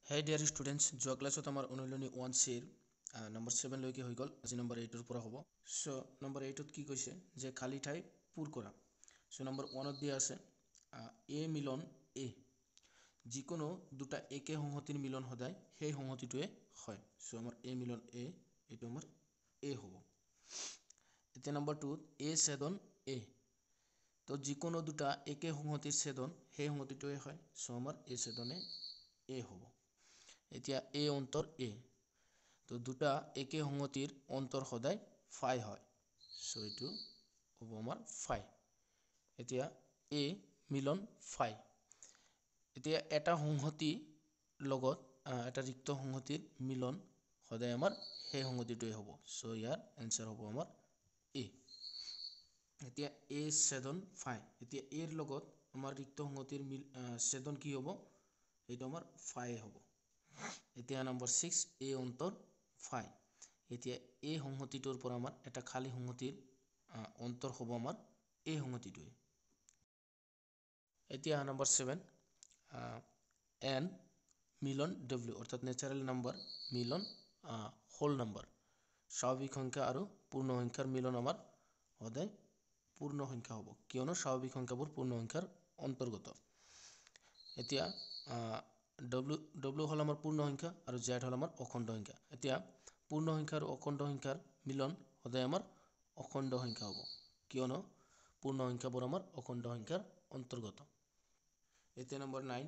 Hey dear students, যোৱা ক্লাছত আমাৰ অনুশীলনী 1C নম্বৰ 7 লৈকে হৈ গ'ল। আজি নম্বৰ 8 পৰা হ'ব। সো নম্বৰ 8ত কি কৈছে যে খালী ঠাই পূৰ কৰা। সো নম্বৰ 1ত দিয়া আছে A মিলন A, যিকোনো দুটা একে সংহতিৰ মিলন সদায় সেই সংহতিটোৱে হয়। সো আমাৰ A মিলন A, এইটো আমাৰ A হ'ব। এতিয়া নম্বৰ 2 A ছেদন A, তো যিকোনো দুটা একে সংহতিৰ ছেদন সেই সংহতিটোৱে হয়। সো আমাৰ A ছেদনে A হ'ব। এতিয়া A অন্তৰ A, তো দুটা একে সংহতিৰ অন্তৰ সদায় ফাই হয়। সো এইটো হ'ব আমাৰ ফাই। এতিয়া A মিলন ফাই, এতিয়া এটা সংহতি লগত এটা ৰিক্ত সংহতিৰ মিলন সদায় আমাৰ সেই সংহতিটোৱে হ'ব। সো ইয়াৰ এনসাৰ হ'ব আমাৰ A। এতিয়া A ছেদন ফাই, এতিয়া এৰ লগত আমাৰ ৰিক্ত সংহতিৰ ছেদন কি হ'ব? এইটো আমাৰ ফাই হ'ব। এতিয়া নম্বৰ 6 A অন্তৰ ফাই, এতিয়া এই সংহতিটোৰ পৰা আমাৰ এটা খালী সংহতিৰ অন্তৰ হ'ব আমাৰ এই সংহতিটোৱে। এতিয়া নম্বৰ 7 N মিলন W, অৰ্থাৎ নেচাৰেল নাম্বাৰ মিলন হোল নাম্বাৰ, স্বাভাৱিক সংখ্যা আৰু পূৰ্ণ সংখ্যাৰ মিলন আমাৰ সদায় পূৰ্ণ সংখ্যা হ'ব, কিয়নো স্বাভাৱিক সংখ্যাবোৰ পূৰ্ণ সংখ্যাৰ অন্তৰ্গত। এতিয়া W হ'ল আমাৰ পূৰ্ণ সংখ্যা আৰু Z হ'ল আমাৰ অখণ্ড সংখ্যা। এতিয়া পূৰ্ণ সংখ্যা আৰু অখণ্ড সংখ্যাৰ মিলন সদায় আমাৰ অখণ্ড সংখ্যা হ'ব, কিয়নো পূৰ্ণ সংখ্যাবোৰ আমাৰ অখণ্ড সংখ্যাৰ অন্তৰ্গত। এতিয়া নম্বৰ 9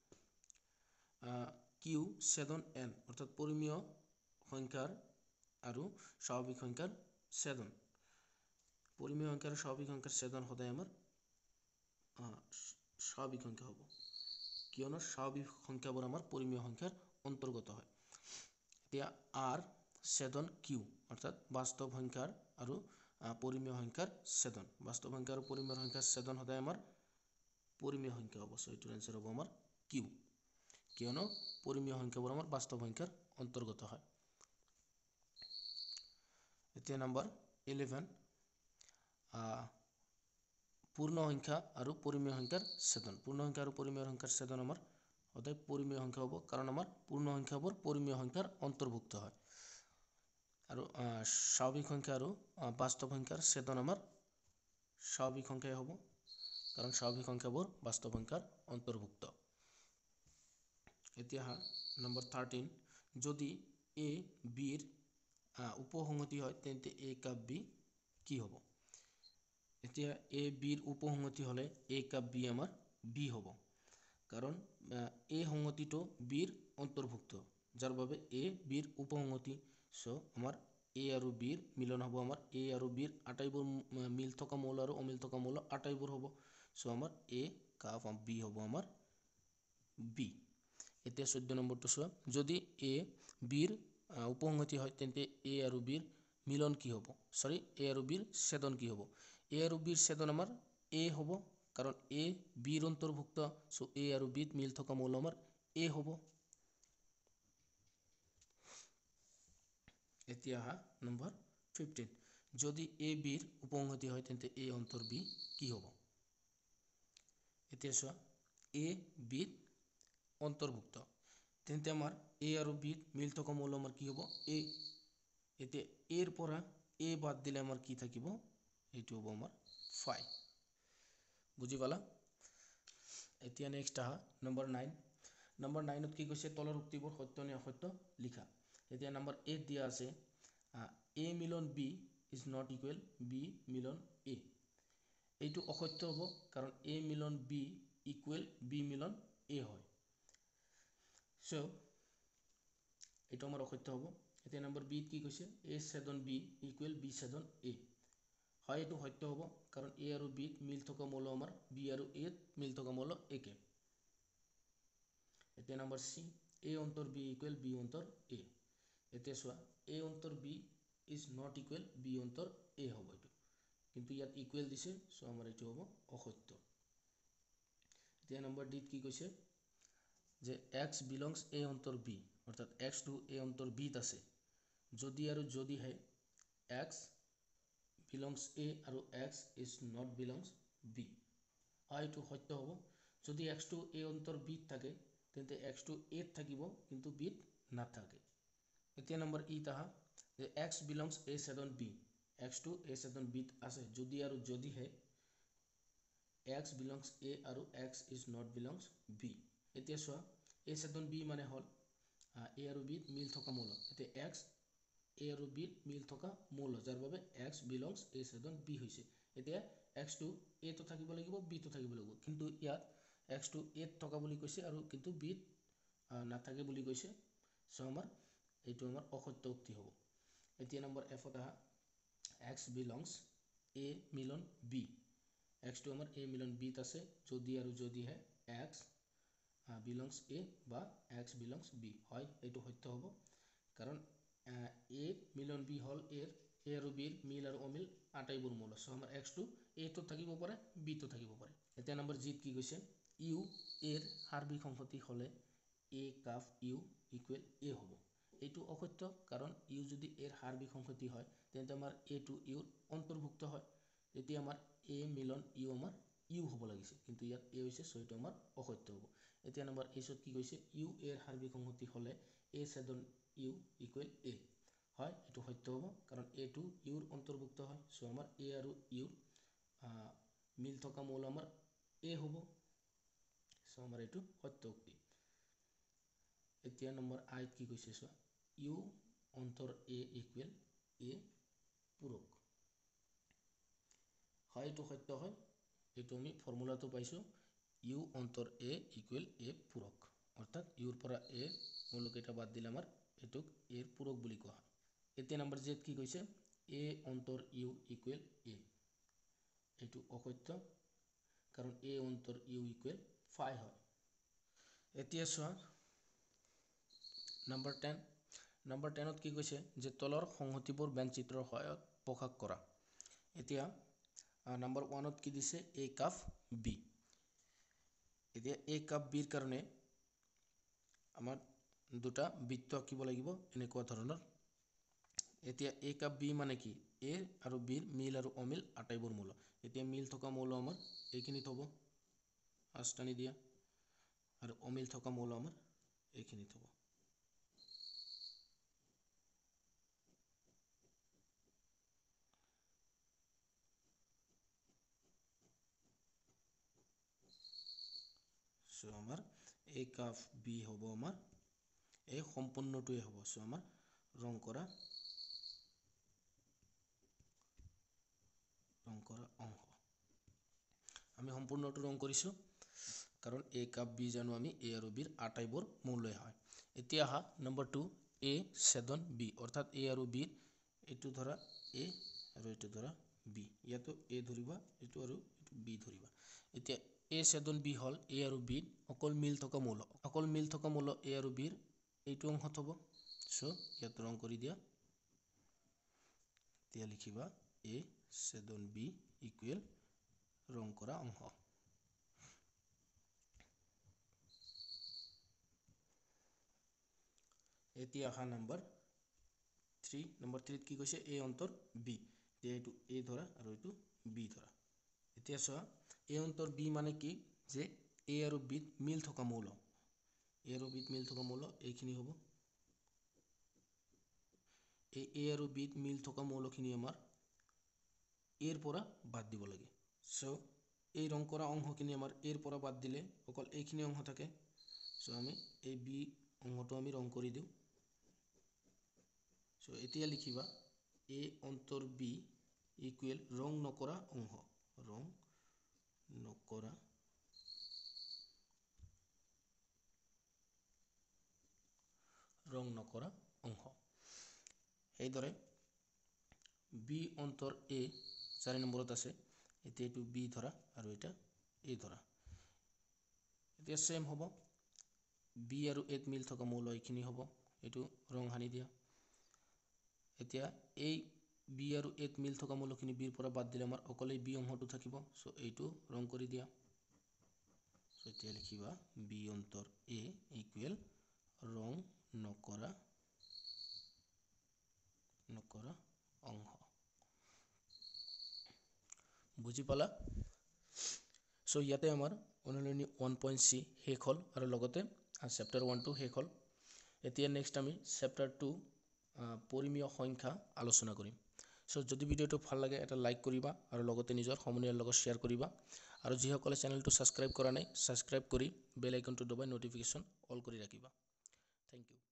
Q ছেদন N, অৰ্থাৎ পৰিমেয় সংখ্যাৰ আৰু স্বাভাৱিক সংখ্যাৰ ছেদন। পৰিমেয় সংখ্যা আৰু স্বাভাৱিক সংখ্যাৰ ছেদন সদায় আমাৰ স্বাভাৱিক সংখ্যা হ'ব, কিয়নো স্বাভাৱিক সংখ্যাবোৰ আমাৰ পৰিমেয় সংখ্যাৰ অন্তৰ্গত হয়। এতিয়া R ছেদন Q, অৰ্থাৎ বাস্তৱ সংখ্যাৰ আৰু পৰিমেয় সংখ্যাৰ ছেদন। বাস্তৱ সংখ্যা আৰু পৰিমেয় সংখ্যাৰ ছেদন সদায় আমাৰ পৰিমেয় সংখ্যা হ'ব। সো এইটোৰ এনসাৰ হ'ব আমাৰ Q, কিয়নো পৰিমেয় সংখ্যাবোৰ আমাৰ বাস্তৱ সংখ্যাৰ অন্তৰ্গত হয়। এতিয়া নম্বৰ 11 পূৰ্ণ সংখ্যা আৰু পৰিমেয় সংখ্যাৰ ছেদন। পূৰ্ণ সংখ্যা আৰু পৰিমেয় সংখ্যাৰ ছেদন আমাৰ সদায় পৰিমেয় সংখ্যা হ'ব, কাৰণ আমাৰ পূৰ্ণ সংখ্যাবোৰ পৰিমেয় সংখ্যাৰ অন্তৰ্ভুক্ত হয়। আৰু স্বাভাৱিক সংখ্যা আৰু বাস্তৱ সংখ্যাৰ ছেদন আমাৰ স্বাভাৱিক সংখ্যাই হ'ব, কাৰণ স্বাভাৱিক সংখ্যাবোৰ বাস্তৱ সংখ্যাৰ অন্তৰ্ভুক্ত। এতিয়া নম্বৰ 13 যদি A Bৰ উপসংহতি হয় তেন্তে A কাপ B কি হ'ব? এতিয়া A Bৰ উপসংহতি হ'লে A কাপ B আমাৰ B হ'ব, কাৰণ এই সংহতিটো Bৰ অন্তৰ্ভুক্ত, যাৰ বাবে A Bৰ উপসংহতি। সো আমাৰ A আৰু Bৰ মিলন হ'ব, আমাৰ A আৰু Bৰ আটাইবোৰ মিল থকা মৌল আৰু অমিল থকা মৌল আটাইবোৰ হ'ব। সো আমাৰ A কাপ B হ'ব আমাৰ B। এতিয়া 14 নম্বৰটো চোৱা, যদি A Bৰ উপসংহতি হয় তেন্তে A আৰু Bৰ মিলন কি হ'ব? A আৰু Bৰ ছেদন কি হ'ব? A আৰু Bৰ ছেদন আমাৰ A হ'ব, কাৰণ A Bৰ অন্তৰ্ভুক্ত। সো A আৰু Bত মিল থকা মৌল আমাৰ A হ'ব। এতিয়া নম্বৰ 15 যদি A Bৰ উপসংহতি হয় তেন্তে A অন্তৰ B কি হ'ব? এতিয়া চোৱা, A Bত অন্তৰ্ভুক্ত, তেন্তে আমাৰ A আৰু Bত মিল থকা মৌল আমাৰ কি হ'ব? A। এতিয়া এৰ পৰা A বাদ দিলে আমাৰ কি থাকিব? এইটো হ'ব আমাৰ ফাই। বুজি পালা? এতিয়া নেক্সট নম্বৰ 9। নম্বৰ 9ত কি কৈছে? তলৰ উক্তিবোৰ সত্য নে অসত্য লিখা। এতিয়া নম্বৰ 8 দিয়া আছে A মিলন B is not equal B মিলন A। এইটো অসত্য হ'ব, কাৰণ A মিলন B ইকুৱেল B মিলন A হয়। সো এইটো আমাৰ অসত্য হ'ব। এতিয়া নম্বৰ B কি কৈছে? A ছেদন B ইকুৱেল B ছেদন A। হয়, এইটো সত্য হ'ব, কাৰণ A আৰু Bত মিল থকা মৌল আমাৰ B আৰু Aত মিল থকা মৌল একে। এতিয়া নম্বৰ C A অন্তৰ B ইকুৱেল B অন্তৰ A। এতিয়া চোৱা, A অন্তৰ B is not equal B অন্তৰ A হ'ব এইটো, কিন্তু ইয়াত ইকুৱেল দিছে। সো আমাৰ এইটো হ'ব অসত্য। এতিয়া নম্বৰ D কি কৈছে? যে X বিলংছ A অন্তৰ B, অৰ্থাৎ X টো A অন্তৰ Bত আছে, যদি আৰু যদিহে X বিলংছ A আৰু X is not belongs B। হয়, এইটো সত্য হ'ব। যদি X টো A অন্তৰ Bত থাকে তেন্তে x2 8 থাকিব কিন্তু b নাথাকে। এতিয়া নম্বৰ ই তাহা যে x belongs a ছেদন b, x2 a ছেদন b আছে যদি আৰু যদিহে x belongs a আৰু x is not belongs b। এতিয়া চোৱা a ছেদন b মানে হ'ল a আৰু b মিল থকা মৌল। এতিয়া x a আৰু b মিল থকা মৌল যাৰ বাবে x belongs a ছেদন b হৈছে। এতিয়া x2 a তো থাকিব লাগিব b তো থাকিব লাগিব, কিন্তু ইয়াত x2 a থকা বুলি কৈছে আৰু কিন্তু b নাথাকে বুলি কৈছে। সো আমাৰ এইটো আমাৰ অসত্য উক্তি হ'ব। এতিয়া নম্বৰ f আহা x belongs a মিলন b, x2 আমাৰ a মিলন b আছে যদি আৰু যদিহে x belongs a বা x belongs b হয়, এইটো সত্য হ'ব। কাৰণ a মিলন b হ'ল a আৰু b মিল আৰু অমিল আটাইবোৰ মৌল। সো আমাৰ x2 a তো থাকিব পাৰে b তো থাকিব পাৰে। এতিয়া নম্বৰ জি কি কৈছে u এৰ সাৰ্বিক সংহতি হ'লে a cup u equal a হ'ব। এইটো অসত্য, কাৰণ u যদি এৰ সাৰ্বিক সংহতি হয় তেন্তে আমাৰ a টো u অন্তৰ্ভুক্ত হয়। তেতিয়া আমাৰ a মিলন u আমাৰ u হ'ব লাগিছে, কিন্তু ইয়াত a হৈছে, সো এইটো আমাৰ অসত্য হ'ব। এতিয়া নম্বৰ এইচত কি কৈছে u এৰ সাৰ্বিক সংহতি হ'লে a ছেদন u ইকুৱেল a হয়, এইটো সত্য হ'ব, কাৰণ a টো uৰ অন্তৰ্ভুক্ত হয়। সো আমাৰ a আৰু u মিল থকা মৌল আমাৰ a হ'ব। সো আমাৰ এইটো সত্য উক্তি। এতিয়া নম্বৰ আইত কি কৈছে চোৱা u অন্তৰ a ইকুৱেল a পূৰক হয়, এইটো সত্য হয়। এইটো আমি ফৰ্মুলাটো পাইছোঁ u অন্তৰ a ইকুৱেল a পূৰক, অৰ্থাৎ ইউৰ পৰা a মৌলকেইটা বাদ দিলে আমাৰ এইটোক a পূৰক বুলি কোৱা হয়। এতিয়া নম্বৰ জেড কি কৈছে a অন্তৰ u ইকুৱেল a, এইটো অসত্য, কাৰণ a অন্তৰ u ইকুৱেল 5 হয়। এতিয়া চোৱা নম্বৰ 10, নম্বৰ 10ত কি কৈছে যে তলৰ সংহতিবোৰ ব্যঞ্চিত্ৰৰ সহায়ত প্ৰকাশ কৰা। এতিয়া নম্বৰ 1ত কি দিছে a কাপ b। এতিয়া a কাপ বিৰ কাৰণে আমাৰ দুটা বৃত্ত আঁকিব লাগিব এনেকুৱা ধৰণৰ। এতিয়া a কাপ b মানে কি a আৰু b মিল আৰু অমিল আটাইবোৰ মৌল। এতিয়া মিল থকা মৌল আমাৰ এইখিনিত হ'ব আষ্টানি দিয়া, আৰু অমিল থকা মৌল আমাৰ এইখিনিত হ'ব। সো আমাৰ a কাপ b হ'ব আমাৰ এই সম্পূৰ্ণটোৱে হ'ব। সো আমাৰ ৰং কৰা অংশ আমি সম্পূৰ্ণটো ৰং কৰিছোঁ, কাৰণ a কাপ b জানো আমি a আৰু b আটাইবোৰ মৌলই হয়। এতিয়া আহা নম্বৰ 2 a ছেদন b, অৰ্থাৎ a আৰু b এইটো ধৰা a আৰু এইটো ধৰা b, ইয়াতো a ধৰিবা এইটো আৰু এইটো b ধৰিবা। এতিয়া a ছেদন b হ'ল a আৰু b অকল মিল থকা মৌল, অকল মিল থকা মৌল a আৰু b এইটো অংশত হ'ব। সো ইয়াত ৰং কৰি দিয়া, এতিয়া লিখিবা a ছেদন b ইকুৱেল ৰং কৰা অংশ। এতিয়া আহা নম্বৰ 3, নম্বৰ 3ত কি কৈছে a অন্তৰ b, এতিয়া এইটো a ধৰা আৰু এইটো b ধৰা। এতিয়া চোৱা a অন্তৰ b মানে কি যে a আৰু b মিল থকা মৌল, a আৰু b মিল থকা মৌল এইখিনি হ'ব। এই a আৰু b মিল থকা মৌলখিনি আমাৰ এৰ পৰা বাদ দিব লাগে। সো এই ৰং কৰা অংশখিনি আমাৰ এৰ পৰা বাদ দিলে অকল এইখিনি অংশ থাকে। সো আমি এই b অংশটো আমি ৰং কৰি দিওঁ। সো এতিয়া লিখিবা a অন্তৰ b ইকুৱেল ৰং নকৰা অংশ, ৰং নকৰা অংশ। এইদৰে b অন্তৰ a 4 নম্বৰত আছে, এতিয়া এইটো b ধৰা আৰু এটা a ধৰা। এতিয়া সেম হ'ব, b আৰু a মিল থকা মৌল এইখিনি হ'ব, এইটো ৰং সানি দিয়া। এতিয়া এই b আৰু a মিল থকা মৌলখিনি b পৰা বাদ দিলে আমাৰ অকল এই b অংশটো থাকিব। সো এইটো ৰং কৰি দিয়া। সো এতিয়া লিখিবা b অন্তৰ a ইকুৱেল ৰং নকৰা অংশ। বুজি পালা? সো ইয়াতে আমাৰ অনুশীলনী 1.c শেষ হ'ল, আৰু লগতে চেপ্টাৰ 1টো শেষ হ'ল। এতিয়া নেক্সট আমি চেপ্টাৰ 2 পৰিমেয় সংখ্যা আলোচনা কৰিম। চ' যদি ভিডিঅ'টো ভাল লাগে এটা লাইক কৰিবা আৰু লগতে নিজৰ সমনীয়াৰ লগত শ্বেয়াৰ কৰিবা আৰু যিসকলে চেনেলটো ছাবস্ক্ৰাইব কৰা নাই ছাবস্ক্ৰাইব কৰি বেল আইকনটো দবাই ন'টিফিকেশ্যন অল কৰি ৰাখিবা। Thank U.